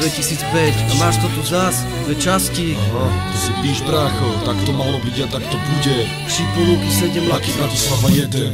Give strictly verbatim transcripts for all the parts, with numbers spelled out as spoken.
dvetisícpäť. A máš to tu zás, dve časti. Aha, to si píš, brácho, tak to malo byť a tak to bude. Šipulúky sedem Laky Bratislava jeden.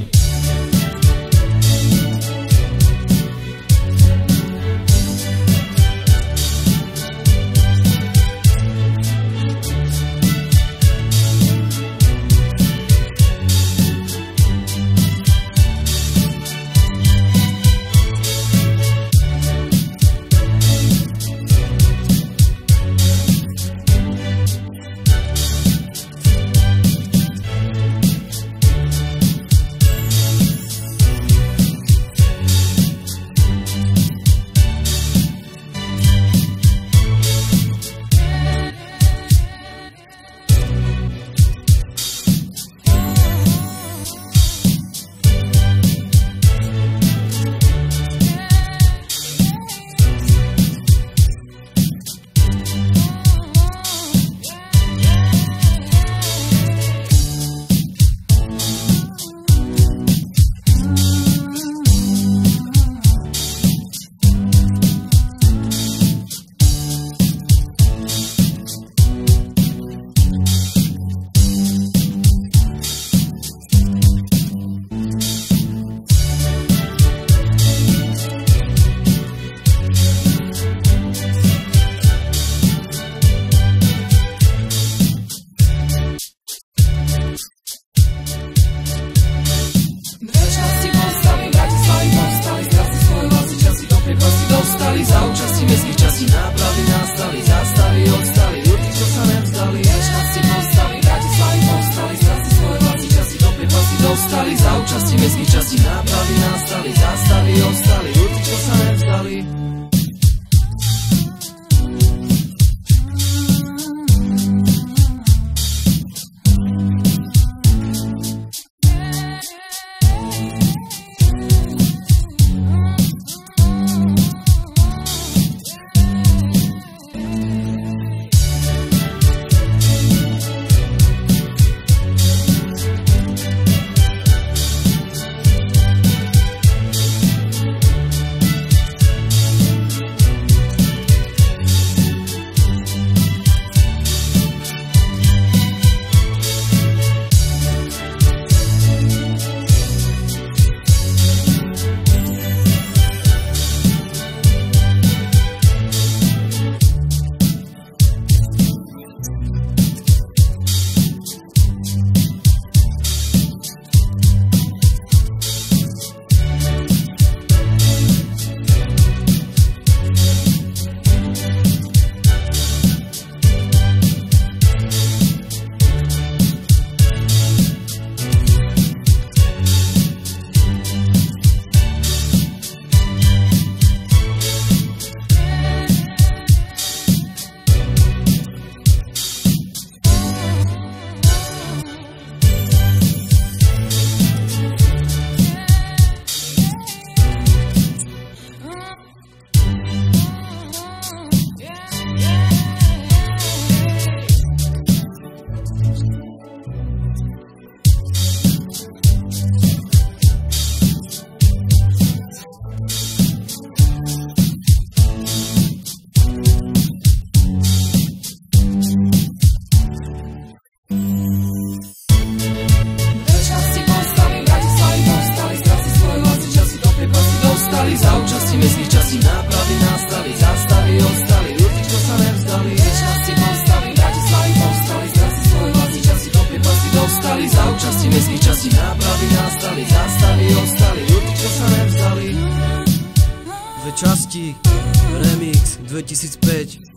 Za účasti mestských častí nápravy nastali, zástavy odstali, ľudí, čo sa nevzdali. Štáci postavy, Bratislavy povstali, stráci svoje vlastní časti, do priepasti dostali. Za účasti mestských častí nápravy nastali, zástavy odstali, ľudí, čo sa nevzdali. Za účasti mestských častí nápravy nastali, zástavy odstali, ľudí, čo sa nevzdali. Štáci postavy, Bratislavy povstali, stráci svoje vlastní časti, do priepasti dostali. Za účasti mestských častí nápravy nastali, zástavy odstali, ľudí, čo sa nevzdali. Dve časti, remix dvetisícpäť.